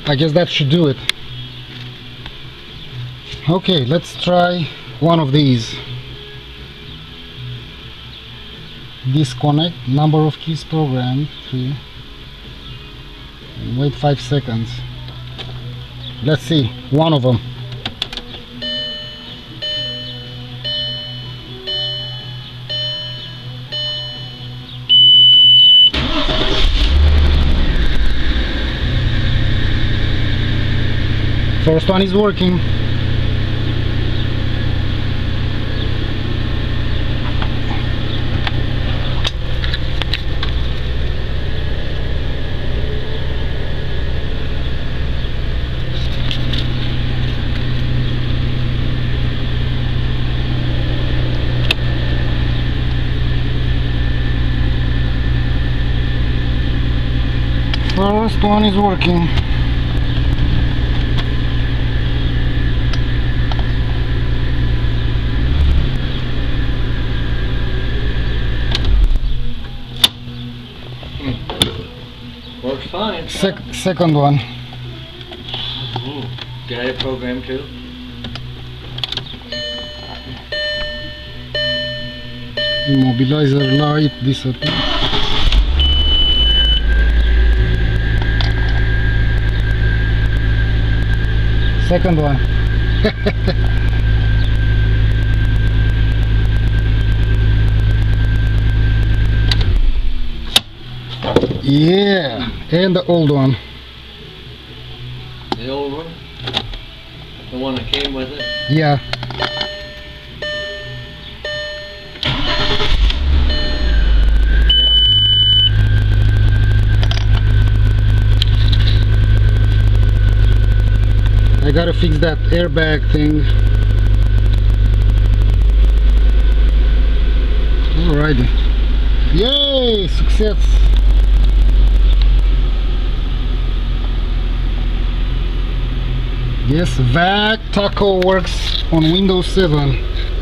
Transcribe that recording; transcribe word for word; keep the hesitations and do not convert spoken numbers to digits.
I guess that should do it. Okay, let's try one of these. Disconnect, number of keys programmed, three. Wait five seconds. Let's see, one of them. First one is working. First one is working. Works fine. Sec second one. Ooh, got it programmed too? Immobilizer light disappear. Second one. Yeah, and the old one. The old one? The one that came with it? Yeah. I gotta fix that airbag thing. Alrighty. Yay! Success! Yes, V A C Taco works on Windows seven.